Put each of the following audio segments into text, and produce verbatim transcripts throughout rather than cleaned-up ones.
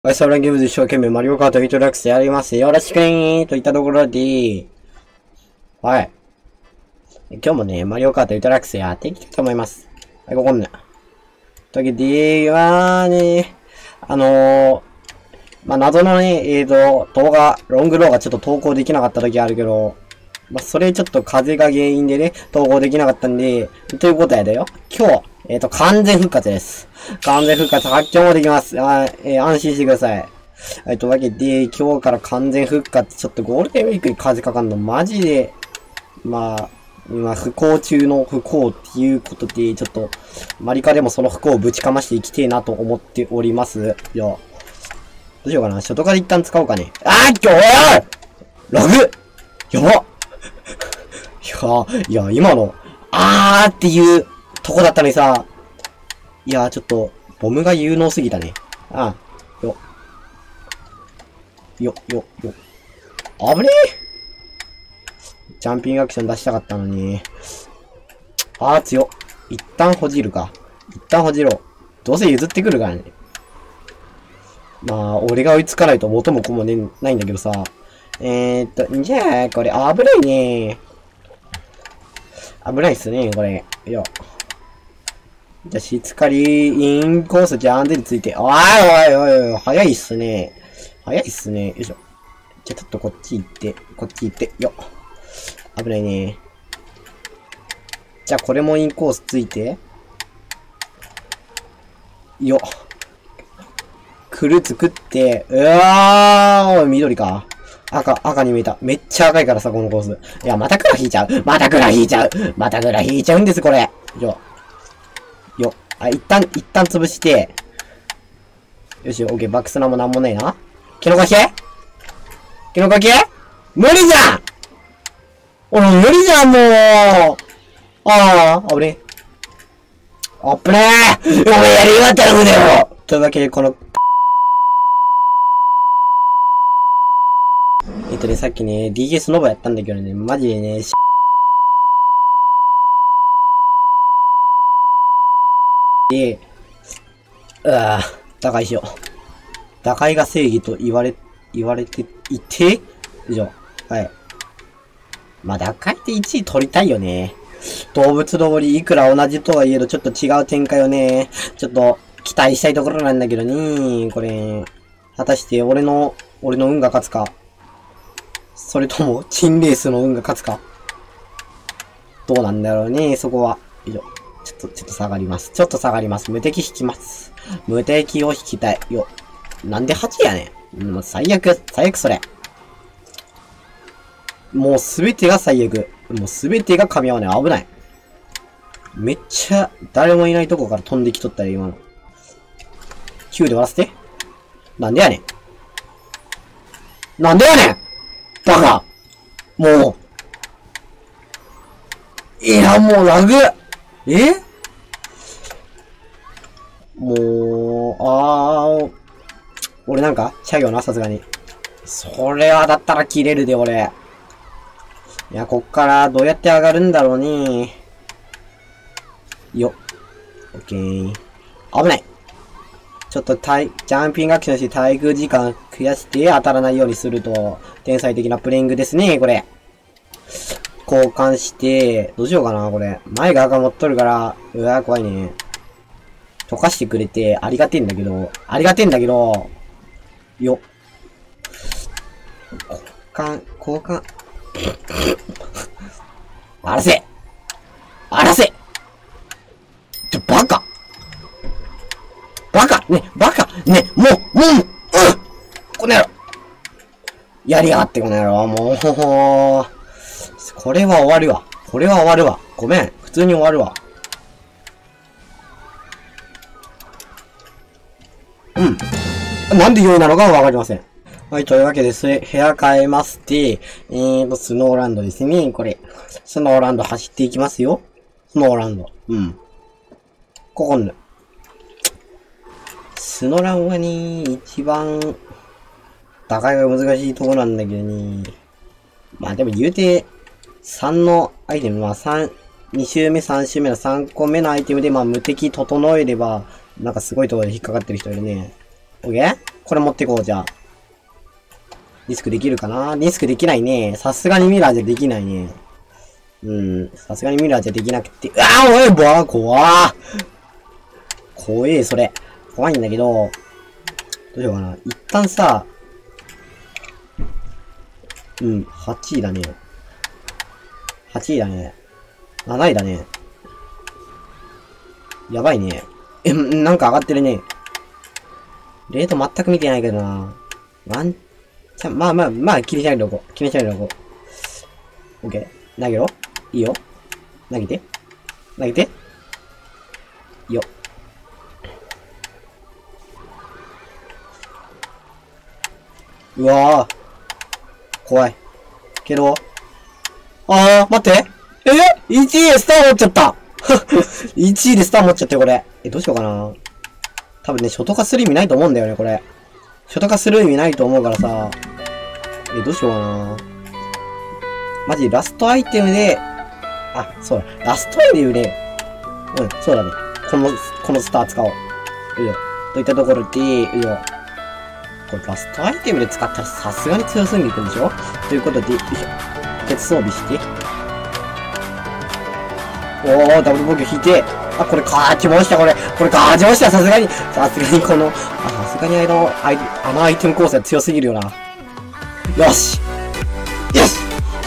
はい、サウランゲームズ一生懸命マリオカートフィートラックスやります。よろしくねーといったところで、はい。今日もね、マリオカートフィートラックスやっていきたいと思います。はい、ここね。というわけで、はね、あのー、まあ、謎のね、えーと、動画、ロング動画ちょっと投稿できなかった時あるけど、まあ、それちょっと風が原因でね、投稿できなかったんで、ということやだよ。今日、えっと、完全復活です。完全復活発狂もできます。あえー、安心してください。はい、というわけで、今日から完全復活、ちょっとゴールデンウィークに風かかんの、マジで、まあ、今、不幸中の不幸っていうことで、ちょっと、マリカでもその不幸をぶちかましていきてえなと思っております。いや、どうしようかな。初トから一旦使おうかね。あー、今日ラグやばいや、いや、今の、あーっていうとこだったのにさ、いや、ちょっと、ボムが有能すぎたね。ああ、よ。よ、よ、よ。あぶねえジャンピングアクション出したかったのに。あー強。一旦ほじるか。一旦ほじろう。どうせ譲ってくるからね。まあ、俺が追いつかないと元も子もね、ないんだけどさ。えーっと、じゃあ、これ、危ないね。危ないっすね、これ。よ。じゃあ、しつかり、インコースジャンデルついて。おいおいおいおい、早いっすね。早いっすね。よいしょ。じゃあ、ちょっとこっち行って、こっち行って、よ。危ないね。じゃあ、これもインコースついて。よ。くる作って、うわー、緑か。赤、赤に見えた。めっちゃ赤いからさ、このコース。いや、またクラ引いちゃう。またクラ引いちゃう。またクラ引いちゃうんです、これ。よ。よ。あ、一旦、一旦潰して。よし、オッケー、バックスナもなんもないな。キノコ系キノコ系無理じゃんおい、無理じゃん、もうああ、あぶねえ。あっぶねえお前やりまったら胸をというわけで、この、えっとね、さっきね、ディーエス ノバやったんだけどね、マジでね、で、うわぁ、打開しよう。打開が正義と言われ、言われていて、以上。はい。まあ、打開っていちい取りたいよね。動物通りいくら同じとはいえど、ちょっと違う展開をね、ちょっと期待したいところなんだけどね、これ、果たして俺の、俺の運が勝つか。それとも、チンレースの運が勝つか。どうなんだろうね、そこは。以上。ちょっと、ちょっと下がります。ちょっと下がります。無敵引きます。無敵を引きたい。よ。なんではちやねん。もう最悪。最悪それ。もうすべてが最悪。もうすべてが噛み合わない。危ない。めっちゃ、誰もいないとこから飛んできとったら今の。きゅうで割らせて。なんでやねん。なんでやねんバカもう。いや、もうラグえもう、あー、俺なんか作業な、さすがに。それはだったら切れるで、俺。いや、こっからどうやって上がるんだろうね。よ。オッケー。危ない。ちょっとタイ、ジャンピングアクションして滞空時間増やして当たらないようにすると、天才的なプレイングですね、これ。交換して、どうしようかな、これ。前が赤持っとるから、うわ、怖いね。溶かしてくれて、ありがてえんだけど、ありがてえんだけど、よ。交換、交換。あらせあらせちょ、バカバカね、バカね、もう、もう、うんこの野郎やりやがって、この野郎。もう、これは終わるわ。これは終わるわ。ごめん。普通に終わるわ。うん。なんでよいなのかはわかりません。はい、というわけで、それ、部屋変えまして、えーと、スノーランドですね。これ。スノーランド走っていきますよ。スノーランド。うん。ここに。スノランはね、一番、高いが難しいところなんだけどね。まあでも言うて、さんのアイテム、まあさん、に周目さん周目のさんこめのアイテムで、まあ無敵整えれば、なんかすごいところで引っかかってる人いるね。オッケーこれ持っていこう、じゃあ。リスクできるかな？リスクできないね。さすがにミラーじゃできないね。うん。さすがにミラーじゃできなくて。ああ、おい、ぼわ、怖ー。怖え、それ。怖いんだけど、どうしようかな。一旦さ、うん、はちいだね。はちいだね。なないだね。やばいね。え、なんか上がってるね。レート全く見てないけどな。ワンチャン、まあまあ、まあ、気にしないでおこう。気にしないでおこう。オッケー。投げろ。いいよ。投げて。投げて。いいよ。うわぁ。怖い。けど、あー、待って。え ?いち 位でスター持っちゃったいちいでスター持っちゃってこれ。え、どうしようかな。多分ね、初等化する意味ないと思うんだよね、これ。初等化する意味ないと思うからさ。え、どうしようかな。マジ、ラストアイテムで、あ、そうだ。ラストアイテムで、うん、そうだね。この、このスター使おう。うよ。といったところで、うよ。これラストアイテムで使ったらさすがに強すぎるんでしょ？ということで、よいしょ。鉄装備して。おー、ダブル防御引いて。あ、これ勝ちました、これ。これ勝ちました、さすがに。さすがにこの、あ、さすがにあの、あい、あのアイテム構成は強すぎるよな。よしよし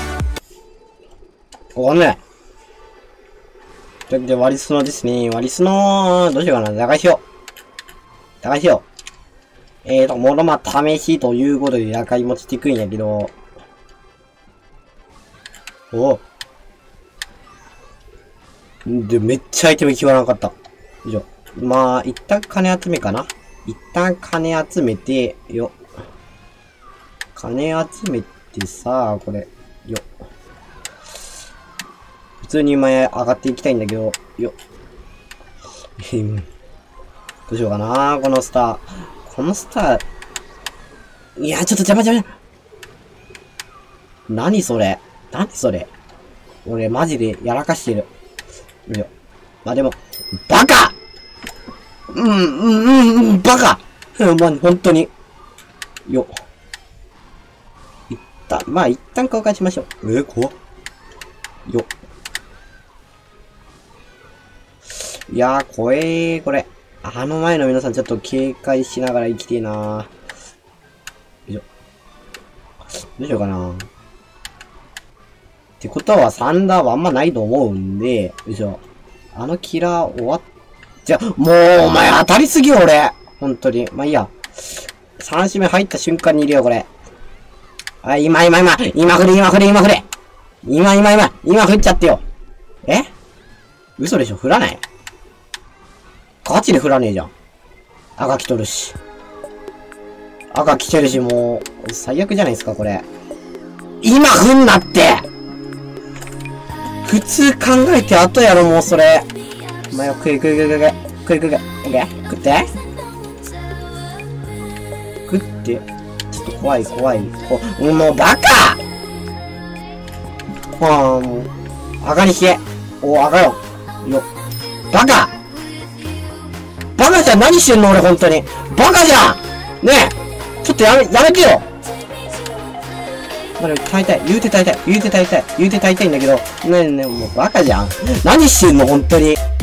終わんない。というわけで、割りすのですね。割りすの、どうしようかな。打開しよう。打開しよう。えーと、もろま試しということで打開もしていくんやけど。おで、めっちゃアイテム決まらなかった。以上。まあ、一旦金集めかな。一旦金集めて、よ。金集めてさ、これ、よ。普通に前上がっていきたいんだけど、よ。どうしようかな、このスター。このスター、いや、ちょっと邪魔邪魔。何それ何それ俺マジでやらかしてる。よいしょ。まあ、でも、バカうん、うん、うん、うん、バカうん、まあ、ほんとに。よ。一旦、まあ、一旦交換しましょう。えー、怖っ。よ。いやー、怖えー、これ。あの前の皆さんちょっと警戒しながら生きてえなー。よいしょ。どうしようかな。ってことはサンダーはあんまないと思うんで、よいしょ。あのキラー終わっ、じゃ、もうお前当たりすぎよ俺本当に。まあ、いいや。三締め入った瞬間に入れようこれ。あ、今今今今振れ今振れ今振れ今今今今振っちゃってよ。え嘘でしょ振らないガチで振らねえじゃん。赤来とるし。赤来てるし、もう、最悪じゃないですか、これ。今振んなって普通考えて後やろ、もうそれ。お前は食い食い食い食い食い食い食い食い。オッケー食って食って。ちょっと怖い怖い。こもうバカはぁ、もう。赤にして。お、赤よ。よ。バカバカじゃん何してんの俺本当に。バカじゃんねえちょっとやめ、やめてよまだ耐えたい。言うて耐えたい。言うて耐えたい。言うて耐えたいんだけど。ねえねえ、もうバカじゃん。何してんの本当に。